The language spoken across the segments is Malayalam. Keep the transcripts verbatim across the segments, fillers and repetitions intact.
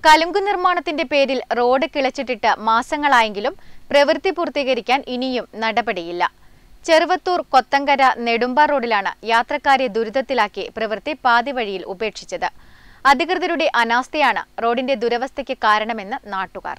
കലുങ്ക് നിർമ്മാണത്തിന്റെ പേരിൽ റോഡ് കിളച്ചിട്ടിട്ട് മാസങ്ങളായെങ്കിലും പ്രവൃത്തി പൂർത്തീകരിക്കാൻ ഇനിയും നടപടിയില്ല. ചെറുവത്തൂർ കൊത്തങ്കര നെടുമ്പ റോഡിലാണ് യാത്രക്കാരെ ദുരിതത്തിലാക്കി പ്രവൃത്തി പാതിവഴിയിൽ ഉപേക്ഷിച്ചത്. അധികൃതരുടെ അനാസ്ഥയാണ് റോഡിന്റെ ദുരവസ്ഥയ്ക്ക് കാരണമെന്ന് നാട്ടുകാർ.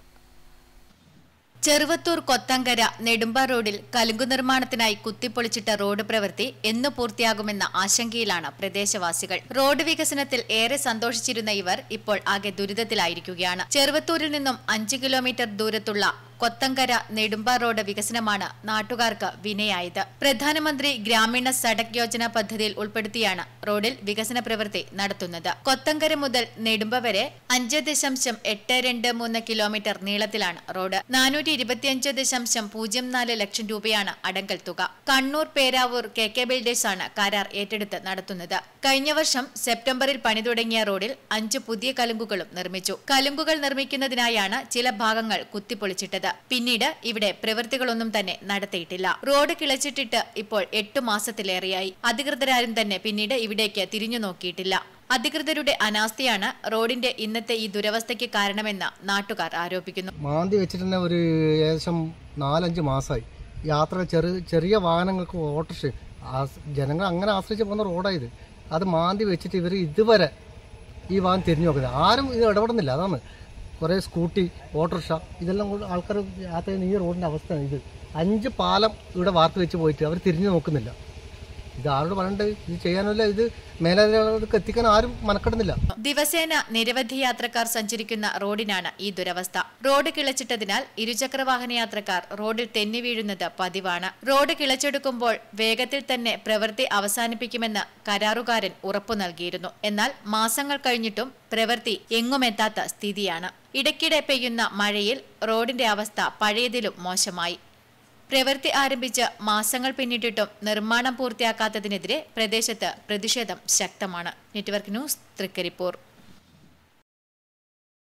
ചെറുവത്തൂർ കൊത്തങ്കര നെടുമ്പ റോഡിൽ കലുങ്കു നിർമ്മാണത്തിനായി കുത്തിപ്പൊളിച്ചിട്ട റോഡ് പ്രവൃത്തി എന്നു പൂർത്തിയാകുമെന്ന ആശങ്കയിലാണ് പ്രദേശവാസികൾ. റോഡ് വികസനത്തിൽ ഏറെ സന്തോഷിച്ചിരുന്ന ഇവർ ഇപ്പോൾ ആകെ ദുരിതത്തിലായിരിക്കുകയാണ്. ചെറുവത്തൂരിൽ നിന്നും അഞ്ച് കിലോമീറ്റർ ദൂരത്തുള്ള കൊത്തങ്കര നെടുമ്പ റോഡ് വികസനമാണ് നാട്ടുകാർക്ക് വിനയായത്. പ്രധാനമന്ത്രി ഗ്രാമീണ സഡക് യോജന പദ്ധതിയിൽ ഉൾപ്പെടുത്തിയാണ് റോഡിൽ വികസന പ്രവൃത്തി നടത്തുന്നത്. കൊത്തങ്കര മുതൽ നെടുമ്പ വരെ അഞ്ച് ദശാംശം എട്ട് രണ്ട് മൂന്ന് കിലോമീറ്റർ നീളത്തിലാണ് റോഡ്. നാനൂറ്റി ഇരുപത്തിയഞ്ച് ദശാംശം പൂജ്യം നാല് ലക്ഷം രൂപയാണ് അടങ്കൽ തുക. കണ്ണൂർ പേരാവൂർ കെ കെ ബിൽഡേഴ്സാണ് കരാർ ഏറ്റെടുത്ത് നടത്തുന്നത്. കഴിഞ്ഞ വർഷം സെപ്റ്റംബറിൽ പണി തുടങ്ങിയ റോഡിൽ അഞ്ച് പുതിയ കലുങ്കുകളും നിർമ്മിച്ചു. കലുങ്കുകൾ നിർമ്മിക്കുന്നതിനായാണ് ചില ഭാഗങ്ങൾ കുത്തിപ്പൊളിച്ചിട്ടത്. പിന്നീട് ഇവിടെ പ്രവൃത്തികളൊന്നും തന്നെ നടത്തിയിട്ടില്ല. റോഡ് കിളച്ചിട്ടിട്ട് ഇപ്പോൾ എട്ടു മാസത്തിലേറെയായി. അധികൃതരാരും തന്നെ പിന്നീട് ഇവിടേക്ക് തിരിഞ്ഞു നോക്കിയിട്ടില്ല. അധികൃതരുടെ അനാസ്ഥയാണ് റോഡിന്റെ ഇന്നത്തെ ഈ ദുരവസ്ഥയ്ക്ക് കാരണമെന്ന് നാട്ടുകാർ ആരോപിക്കുന്നു. മാന്തി വെച്ചിട്ട് തന്നെ ഒരു ഏകദേശം നാലഞ്ച് മാസമായി. യാത്ര ചെറിയ ചെറിയ വാഹനങ്ങൾക്ക് ഓട്ടോറിക്ഷ ജനങ്ങൾ അങ്ങനെ ആശ്രയിച്ച് പോകുന്ന റോഡായത്. അത് മാന്തി വെച്ചിട്ട് ഇവർ ഇതുവരെ ഈ വാഹനം തിരിഞ്ഞു നോക്കുന്നത് ആരും ഇത് ഇടപെടുന്നില്ല. അതാണ് കുറേ സ്കൂട്ടി, ഓട്ടോറിക്ഷ ഇതെല്ലാം കൂടി ആൾക്കാർ യാത്ര ചെയ്യുന്ന ഈ റോഡിൻ്റെ അവസ്ഥയാണ് ഇത്. അഞ്ച് പാലം ഇവിടെ വാർത്ത് വെച്ച് പോയിട്ട് അവർ തിരിഞ്ഞു നോക്കുന്നില്ല. ഇത് ആരോട് പറയണ്ടത്? ഇത് ചെയ്യാനല്ല, ഇത് മേലധികാരികൾക്ക് എത്തിക്കാൻ ആരും മനക്കെടുന്നില്ല. ദിവസേന നിരവധി യാത്രക്കാർ സഞ്ചരിക്കുന്ന റോഡിനാണ് ഈ ദുരവസ്ഥ. റോഡ് കിളച്ചിട്ടതിനാൽ ഇരുചക്രവാഹന യാത്രക്കാർ റോഡിൽ തെന്നി വീഴുന്നത് പതിവാണ്. റോഡ് കിളച്ചെടുക്കുമ്പോൾ വേഗത്തിൽ തന്നെ പ്രവൃത്തി അവസാനിപ്പിക്കുമെന്ന് കരാറുകാരൻ ഉറപ്പു നൽകിയിരുന്നു. എന്നാൽ മാസങ്ങൾ കഴിഞ്ഞിട്ടും പ്രവൃത്തി എങ്ങുമെത്താത്ത സ്ഥിതിയാണ്. ഇടയ്ക്കിടെ പെയ്യുന്ന മഴയിൽ റോഡിന്റെ അവസ്ഥ പഴയതിലും മോശമായി. പ്രവൃത്തി ആരംഭിച്ച് മാസങ്ങൾ പിന്നിട്ടിട്ടും നിർമ്മാണം പൂർത്തിയാക്കാത്തതിനെതിരെ പ്രദേശത്ത് പ്രതിഷേധം ശക്തമാണ്. Network news, Trikaripur.